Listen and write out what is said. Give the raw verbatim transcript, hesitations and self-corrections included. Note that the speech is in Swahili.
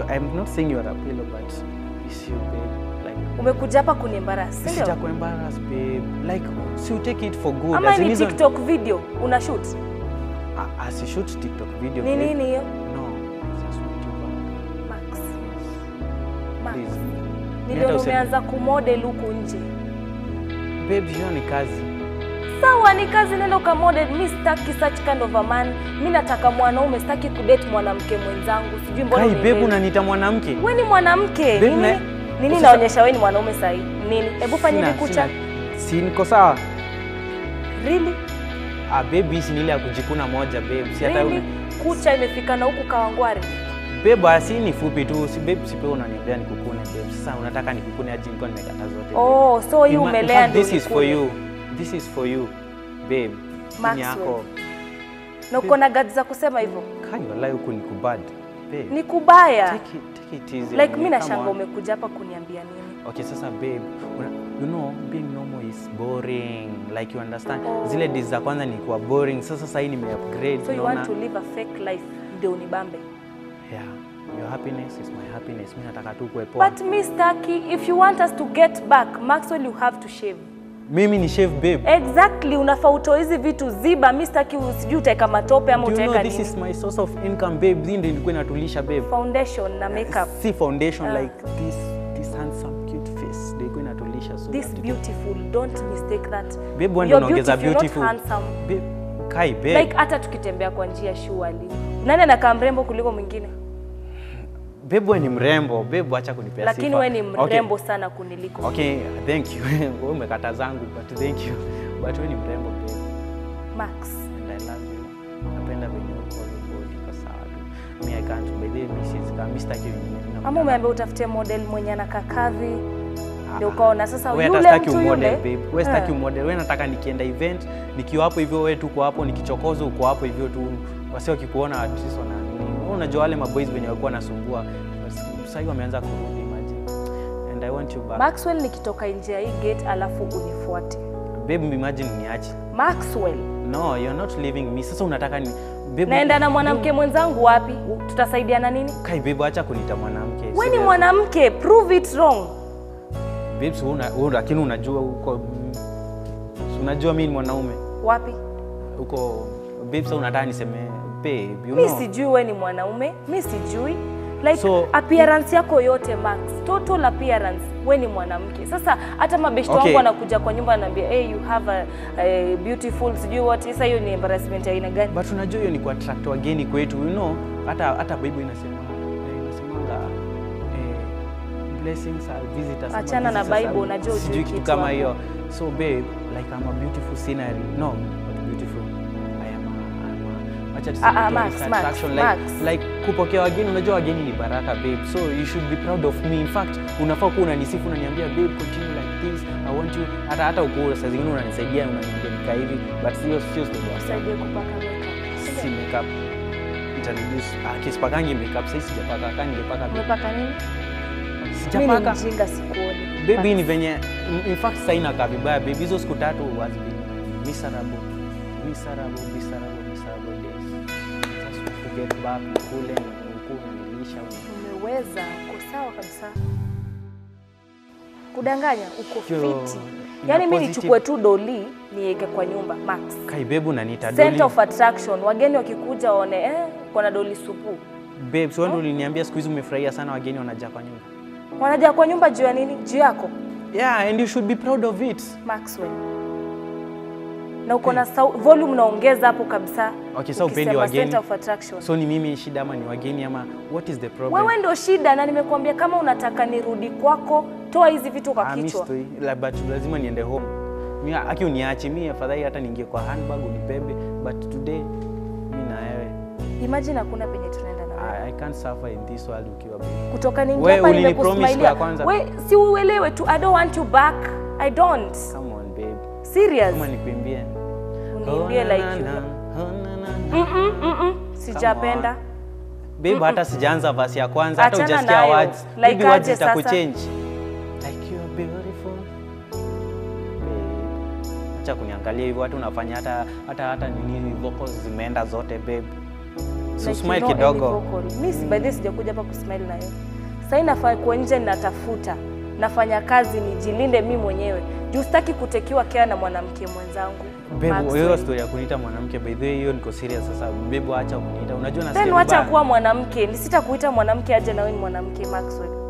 you, I'm not saying you are a pillow, but it's you, babe. Like, umekuja hapa kuniembarrass, ndio? Sija kuembarrass, babe. Like, so you take it for good. Ama ni TikTok video una shoot? Uh, as you shoot TikTok video. Ni nini hiyo? No, I just want you back. Max. Max. Please. Niliona umeanza kumodel huku nje. Babe, hiyo ni kazi. Sawa, ni kazi, nenda ukamodel. Mimi sitaki such kind of a man. Mimi nataka mwanaume, sitaki kudate mwanamke mwenzangu. Sijui mbona ni babe unaniita mwanamke. Wewe ni mwanamke. Babe, nini? Na... Nini naonyesha wewe ni mwanaume sahi? Nini? Hebu fanya hivi kucha. Si niko sawa. Really? Ah, baby, si nile ya kujikuna moja, babe. Si hata really? Kucha imefika na huku Kawangware. Babe, asi ni fupi tu. Si babe, si wewe unaniambia nikukune, babe. Sasa unataka nikukune aje niko nimekata zote. Oh, so you umelea ndio. This is for you. This is for you, babe. Ni yako. Na uko na guts za kusema hivyo? Kai wallahi huko ni kubad. Babe. Ni kubaya. Take it, take it easy. Like mimi nashanga umekuja hapa kuniambia nini? Okay, sasa babe, you know being normal is boring. Like you understand? Oh. Zile days za kwanza ni kwa boring. Sasa sasa hii nime-upgrade. So you want to live a fake life ndio unibambe? Yeah. Your happiness is my happiness. Mimi nataka tu kuwe poa. But Mister Ki, if you want us to get back, Maxwell, you have to shave. Mimi ni shave, babe. Exactly, unafaa utoe hizi vitu ziba. Mister Ki, usijui utaweka matope ama utaweka nini. You know this is my source of income, babe. Hii ndio ilikuwa inatulisha, babe. Foundation na makeup. Si foundation uh. like this this handsome cute face. Ndio ilikuwa inatulisha so. This beautiful, don't mistake that. Babe, wewe unaongeza beautiful. Not handsome. Babe, Kai, babe. Like hata tukitembea kwa njia surely. Nani anakaa mrembo kuliko mwingine? Babe, wewe ni mrembo. Babe, acha kunipea sifa. Lakini wewe ni mrembo okay. sana kuniliko. Okay, thank you. Wewe umekata zangu but thank you. But wewe ni mrembo, babe. Max, and I love you. Napenda venye uko body kwa sawa tu. Me I can't by the misses kama Mister Ki wengine. Ama umeambia utafute model mwenye anakaa kavi. Ndio ukaona sasa yule mtu yule. Wewe sitaki model. Wewe nataka nikienda event, nikiwa hapo hivyo wewe tu uko hapo, nikichokoza uko hapo hivyo tu. Wasio wakikuona at least wana nini. Wewe unajua wale maboys wenye walikuwa nasumbua. Sasa hivi wameanza kurudi imagine. And I want you back. Maxwell, nikitoka nje ya hii gate alafu unifuate. Babe, imagine uniache. Maxwell. No, you're not leaving me. Sasa unataka ni babe. Naenda na mwanamke mwenzangu wapi? Tutasaidiana nini? Kai babe, acha kuniita mwanamke. Wewe ni mwanamke, prove it wrong. Babe, so una wewe lakini unajua uko unajua mimi ni mwanaume. Wapi? Uko babe, sasa unataka niseme babe, you know. Mimi sijui wewe ni mwanaume, mimi sijui. Like so, appearance yako yote Max, total appearance wewe ni mwanamke. Sasa hata mabeshto wangu okay. wanakuja kwa nyumba ananiambia hey you have a, a beautiful sijui what. Sasa hiyo ni embarrassment ya aina gani? But unajua hiyo ni kwa attract wageni kwetu, you know. Hata hata Bible inasema inasemanga eh, blessings are visitors. Achana na Bible, unajua sijui kitu kama hiyo. So babe, like I'm a beautiful scenery. No, not beautiful. I am a, I'm a acha tuseme ah, Max, attraction Max, like Max. like kupokea wageni. Unajua wageni ni baraka, babe. So you should be proud of me. In fact, unafaa kuwa unanisifu, unaniambia babe continue like this. I want you. Hata hata uko saa zingine unanisaidia, unaniambia nika hivi, but sio sio ndio usaidie kupaka makeup. Si makeup. Introduce ah kisipakangi makeup sasa sijapaka, kangi ningepaka. Umepaka nini? Sijapaka. Mimi mjinga sikuoni. Baby ni venye in fact sasa inakaa vibaya baby, hizo siku tatu was been miserable. Miserable, miserable, miserable days. Just to get back kule na huko nilisha. Umeweza, uko sawa kabisa. Kudanganya uko fiti. Yaani mimi nichukue tu doli niweke kwa nyumba Max. Kai babe unaniita doli. Center of attraction. Wageni wakikuja waone eh kuna doli supu. Babe, so wewe uliniambia siku hizi umefurahia sana wageni wanaja kwa nyumba. Wanaja kwa nyumba juu ya nini? Juu yako. Yeah, and you should be proud of it. Maxwell. Na uko na volume naongeza hapo kabisa. Okay, so upendi wageni. Center of attraction. So ni mimi shida ama ni wageni ama what is the problem? Wewe ndio shida na nimekuambia kama unataka nirudi kwako, toa hizi vitu kwa kichwa. Ah, mimi but lazima niende home. Mimi aki uniache mimi afadhali hata niingie kwa handbag unibebe, but today mimi na wewe. Imagine hakuna penye tunaenda na wewe. I can't suffer in this world ukiwa baby. Kutoka ningia hapa nimekusmailia. Wewe si uelewe tu, I don't want you back. I don't. Come on babe. Serious? Kama nikuimbie. Uniimbie like you. Mm mm mm mm. Sijapenda. Babe, hata sijaanza verse ya kwanza, hata hujasikia words. Like words zitakuchange. Like you are beautiful. Acha kuniangalia hivyo, hata unafanya hata hata hata nini vocals zimeenda zote babe. So like smile you know kidogo. Mimi si by this sijakuja hapa kusmile na wewe. Sasa inafaa kwa nje natafuta. Nafanya kazi nijilinde mimi mwenyewe. Juu sitaki kutekiwa care na mwanamke mwenzangu. Bebo, hiyo story ya kuniita mwanamke by the way hiyo niko serious sasa. Bebo acha kuniita. Unajua nasikia. Then wacha kuwa mwanamke. Nisitakuita mwanamke aje na wewe ni mwanamke Maxwell.